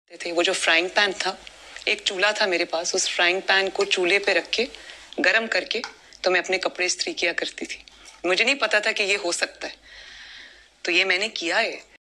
थे। वो जो फ्राइंग पैन था, एक चूल्हा था मेरे पास, उस फ्राइंग पैन को चूल्हे पे रख के गरम करके तो मैं अपने कपड़े इस्त्री किया करती थी। मुझे नहीं पता था कि ये हो सकता है, तो ये मैंने किया है।